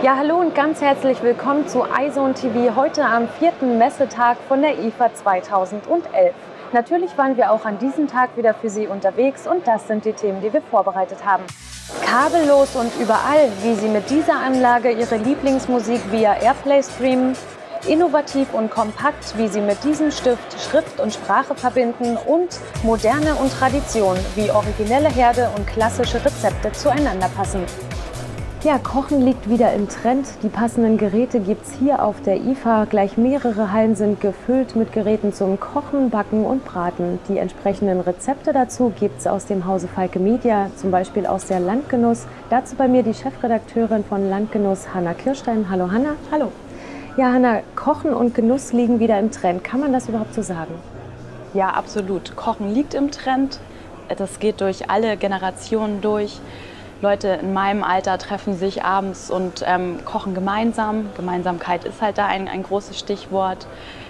Ja, hallo und ganz herzlich willkommen zu iZone TV, heute am 4. Messetag von der IFA 2011. Natürlich waren wir auch an diesem Tag wieder für Sie unterwegs und das sind die Themen, die wir vorbereitet haben. Kabellos und überall, wie Sie mit dieser Anlage Ihre Lieblingsmusik via Airplay streamen. Innovativ und kompakt, wie Sie mit diesem Stift Schrift und Sprache verbinden und Moderne und Tradition, wie originelle Herde und klassische Rezepte zueinander passen. Ja, Kochen liegt wieder im Trend. Die passenden Geräte gibt es hier auf der IFA. Gleich mehrere Hallen sind gefüllt mit Geräten zum Kochen, Backen und Braten. Die entsprechenden Rezepte dazu gibt es aus dem Hause Falke Media, zum Beispiel aus der Landgenuss. Dazu bei mir die Chefredakteurin von Landgenuss, Hanna Kirstein. Hallo Hanna. Hallo. Ja, Hanna, Kochen und Genuss liegen wieder im Trend. Kann man das überhaupt so sagen? Ja, absolut. Kochen liegt im Trend. Das geht durch alle Generationen durch. Leute in meinem Alter treffen sich abends und kochen gemeinsam. Gemeinsamkeit ist halt da ein großes Stichwort.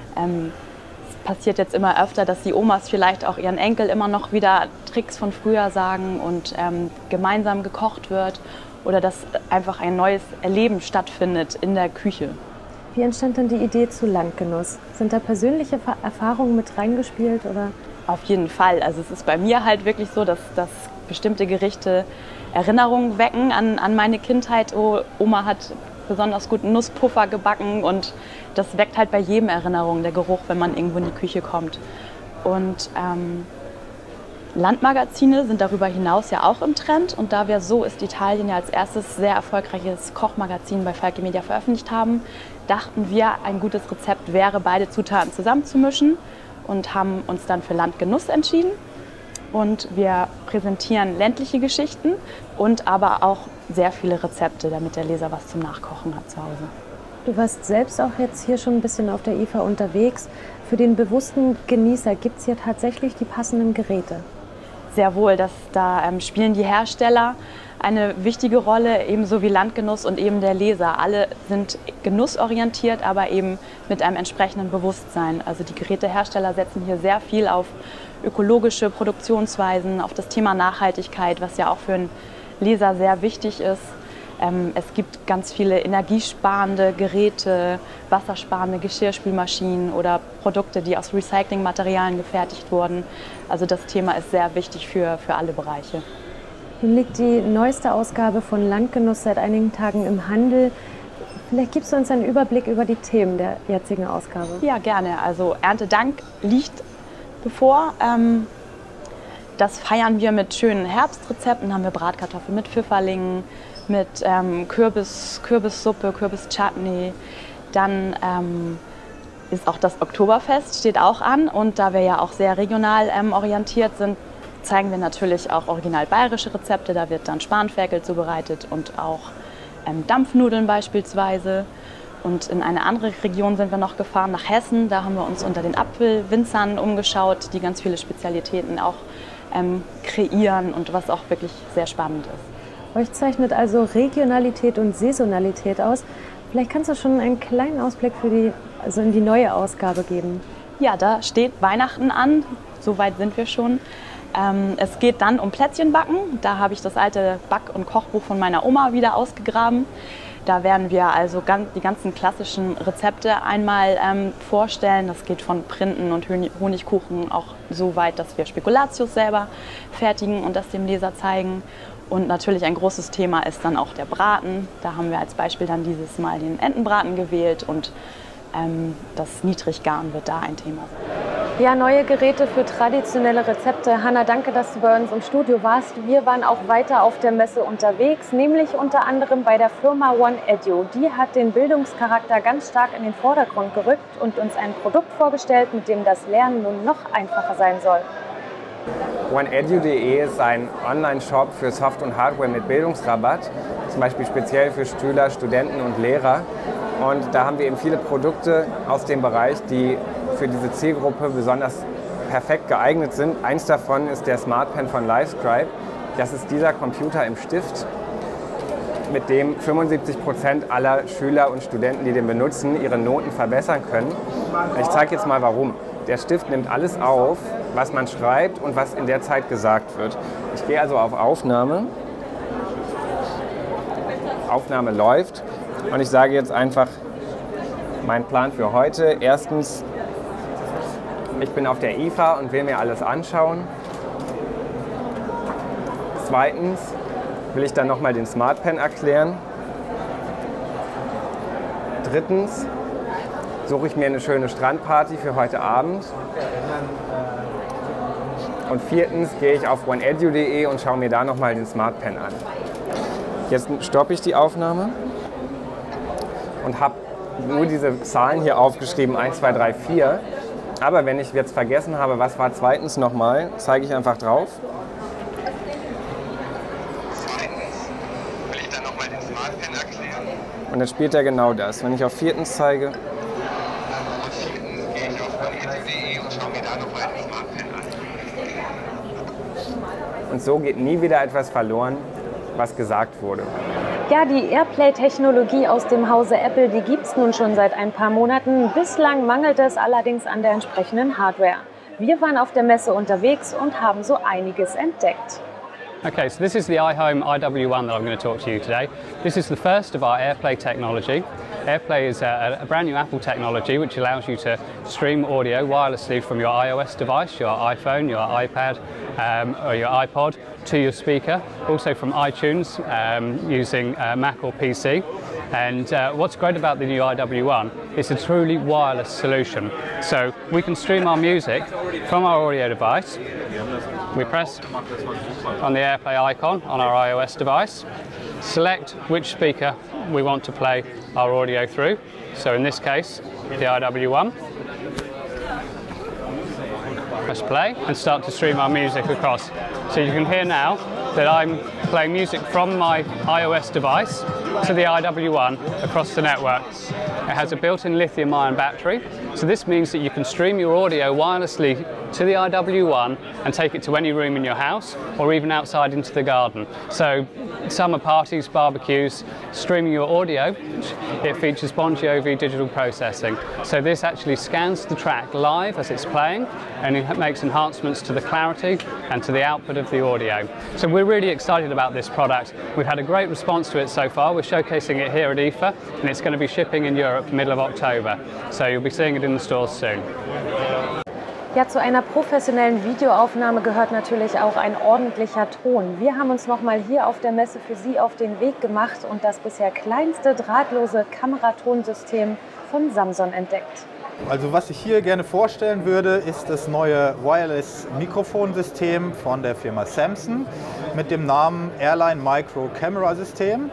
Es passiert jetzt immer öfter, dass die Omas vielleicht auch ihren Enkel immer noch wieder Tricks von früher sagen und gemeinsam gekocht wird oder dass einfach ein neues Erleben stattfindet in der Küche. Wie entstand denn die Idee zu Landgenuss? Sind da persönliche Erfahrungen mit reingespielt, oder? Auf jeden Fall. Also es ist bei mir halt wirklich so, dass bestimmte Gerichte Erinnerungen wecken an meine Kindheit. Oh, Oma hat besonders guten Nusspuffer gebacken und das weckt halt bei jedem Erinnerungen, der Geruch, wenn man irgendwo in die Küche kommt. Und Landmagazine sind darüber hinaus ja auch im Trend. Und da wir So ist Italien ja als erstes sehr erfolgreiches Kochmagazin bei Falke Media veröffentlicht haben, dachten wir, ein gutes Rezept wäre, beide Zutaten zusammenzumischen und haben uns dann für Landgenuss entschieden. Und wir präsentieren ländliche Geschichten und aber auch sehr viele Rezepte, damit der Leser was zum Nachkochen hat zu Hause. Du warst selbst auch jetzt hier schon ein bisschen auf der IFA unterwegs. Für den bewussten Genießer gibt es hier tatsächlich die passenden Geräte? Sehr wohl, da spielen die Hersteller eine wichtige Rolle, ebenso wie Landgenuss und eben der Leser. Alle sind genussorientiert, aber eben mit einem entsprechenden Bewusstsein. Also die Gerätehersteller setzen hier sehr viel auf ökologische Produktionsweisen, auf das Thema Nachhaltigkeit, was ja auch für einen Leser sehr wichtig ist. Es gibt ganz viele energiesparende Geräte, wassersparende Geschirrspülmaschinen oder Produkte, die aus Recyclingmaterialien gefertigt wurden. Also das Thema ist sehr wichtig für alle Bereiche. Nun liegt die neueste Ausgabe von Landgenuss seit einigen Tagen im Handel. Vielleicht gibst du uns einen Überblick über die Themen der jetzigen Ausgabe. Ja, gerne. Also Erntedank liegt bevor. Das feiern wir mit schönen Herbstrezepten. Da haben wir Bratkartoffeln mit Pfifferlingen, mit Kürbissuppe, Kürbischutney. Dann ist auch das Oktoberfest, steht auch an. Und da wir ja auch sehr regional orientiert sind, zeigen wir natürlich auch original bayerische Rezepte. Da wird dann Spanferkel zubereitet und auch Dampfnudeln beispielsweise. Und in eine andere Region sind wir noch gefahren, nach Hessen. Da haben wir uns unter den Apfelwinzern umgeschaut, die ganz viele Spezialitäten auch kreieren und was auch wirklich sehr spannend ist. Euch zeichnet also Regionalität und Saisonalität aus. Vielleicht kannst du schon einen kleinen Ausblick in die neue Ausgabe geben. Ja, da steht Weihnachten an. So weit sind wir schon. Es geht dann um Plätzchenbacken. Da habe ich das alte Back- und Kochbuch von meiner Oma wieder ausgegraben. Da werden wir also die ganzen klassischen Rezepte einmal vorstellen. Das geht von Printen und Honigkuchen auch so weit, dass wir Spekulatius selber fertigen und das dem Leser zeigen. Und natürlich ein großes Thema ist dann auch der Braten. Da haben wir als Beispiel dann dieses Mal den Entenbraten gewählt und das Niedriggaren wird da ein Thema sein. Ja, neue Geräte für traditionelle Rezepte. Hanna, danke, dass du bei uns im Studio warst. Wir waren auch weiter auf der Messe unterwegs, nämlich unter anderem bei der Firma OneEdu. Die hat den Bildungscharakter ganz stark in den Vordergrund gerückt und uns ein Produkt vorgestellt, mit dem das Lernen nun noch einfacher sein soll. OneEdu.de ist ein Online-Shop für Soft- und Hardware mit Bildungsrabatt, zum Beispiel speziell für Schüler, Studenten und Lehrer. Und da haben wir eben viele Produkte aus dem Bereich, die für diese Zielgruppe besonders perfekt geeignet sind. Eins davon ist der SmartPen von Livescribe. Das ist dieser Computer im Stift, mit dem 75% aller Schüler und Studenten, die den benutzen, ihre Noten verbessern können. Ich zeige jetzt mal warum. Der Stift nimmt alles auf, was man schreibt und was in der Zeit gesagt wird. Ich gehe also auf Aufnahme. Aufnahme läuft. Und ich sage jetzt einfach meinen Plan für heute. Erstens, ich bin auf der IFA und will mir alles anschauen. Zweitens will ich dann nochmal den Smart Pen erklären. Drittens suche ich mir eine schöne Strandparty für heute Abend. Und viertens gehe ich auf oneedu.de und schaue mir da nochmal den Smart Pen an. Jetzt stoppe ich die Aufnahme und habe nur diese Zahlen hier aufgeschrieben, 1, 2, 3, 4. Aber wenn ich jetzt vergessen habe, was war zweitens nochmal, zeige ich einfach drauf. Zweitens will ich dann nochmal den Smart Pen erklären. Und dann spielt er genau das. Wenn ich auf viertens zeige, und viertens gehe ich auf oneedu.de und schaue mir da nochmal den Smart Pen an. Und so geht nie wieder etwas verloren, was gesagt wurde. Ja, die AirPlay-Technologie aus dem Hause Apple, die gibt es nun schon seit ein paar Monaten. Bislang mangelt es allerdings an der entsprechenden Hardware. Wir waren auf der Messe unterwegs und haben so einiges entdeckt. Okay, so this is the iHome IW1 that I'm going to talk to you today. This is the first of our AirPlay technology. AirPlay is a brand new Apple technology which allows you to stream audio wirelessly from your iOS device, your iPhone, your iPad or your iPod to your speaker, also from iTunes using Mac or PC. And what's great about the new IW1 is a truly wireless solution. So we can stream our music from our audio device. We press on the AirPlay icon on our iOS device, select which speaker we want to play our audio through. So in this case, the IW1. Press play and start to stream our music across. So you can hear now that I'm playing music from my iOS device to the IW1 across the network. It has a built-in lithium-ion battery, so this means that you can stream your audio wirelessly to the IW1 and take it to any room in your house or even outside into the garden. So summer parties, barbecues, streaming your audio, it features Bon Jovi digital processing. So this actually scans the track live as it's playing and it makes enhancements to the clarity and to the output of the audio. So we're really excited about this product. We've had a great response to it so far. We're showcasing it here at IFA and it's going to be shipping in Europe middle of October. So you'll be seeing it in the stores soon. Ja, zu einer professionellen Videoaufnahme gehört natürlich auch ein ordentlicher Ton. Wir haben uns nochmal hier auf der Messe für Sie auf den Weg gemacht und das bisher kleinste drahtlose Kameratonsystem von Samsung entdeckt. Also was ich hier gerne vorstellen würde, ist das neue Wireless-Mikrofonsystem von der Firma Samsung mit dem Namen Airline Micro Camera System.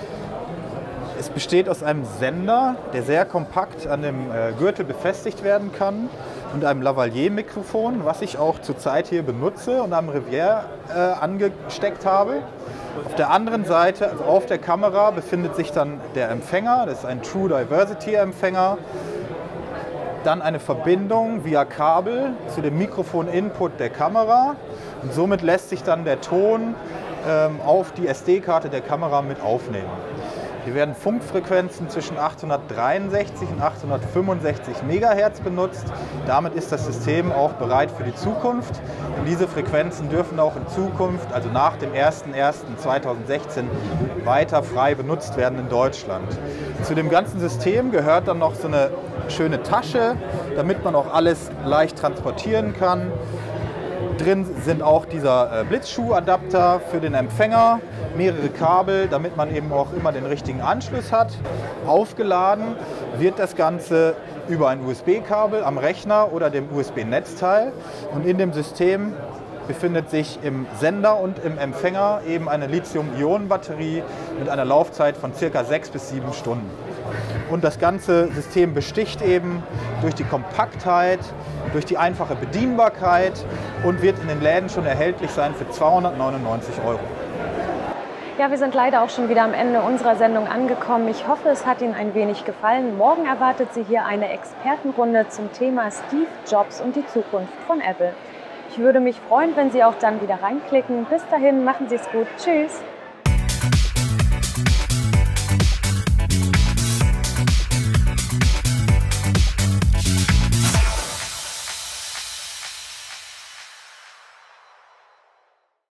Es besteht aus einem Sender, der sehr kompakt an dem Gürtel befestigt werden kann und einem Lavalier-Mikrofon, was ich auch zurzeit hier benutze und am Revier angesteckt habe. Auf der anderen Seite, also auf der Kamera, befindet sich dann der Empfänger, das ist ein True Diversity Empfänger. Dann eine Verbindung via Kabel zu dem Mikrofon-Input der Kamera und somit lässt sich dann der Ton auf die SD-Karte der Kamera mit aufnehmen. Hier werden Funkfrequenzen zwischen 863 und 865 MHz benutzt. Damit ist das System auch bereit für die Zukunft. Und diese Frequenzen dürfen auch in Zukunft, also nach dem 01.01.2016, weiter frei benutzt werden in Deutschland. Zu dem ganzen System gehört dann noch so eine schöne Tasche, damit man auch alles leicht transportieren kann. Drin sind auch dieser Blitzschuhadapter für den Empfänger, mehrere Kabel, damit man eben auch immer den richtigen Anschluss hat. Aufgeladen wird das Ganze über ein USB-Kabel am Rechner oder dem USB-Netzteil. Und in dem System befindet sich im Sender und im Empfänger eben eine Lithium-Ionen-Batterie mit einer Laufzeit von ca. 6 bis 7 Stunden. Und das ganze System besticht eben durch die Kompaktheit, durch die einfache Bedienbarkeit und wird in den Läden schon erhältlich sein für 299 €. Ja, wir sind leider auch schon wieder am Ende unserer Sendung angekommen. Ich hoffe, es hat Ihnen ein wenig gefallen. Morgen erwartet Sie hier eine Expertenrunde zum Thema Steve Jobs und die Zukunft von Apple. Ich würde mich freuen, wenn Sie auch dann wieder reinklicken. Bis dahin, machen Sie es gut. Tschüss!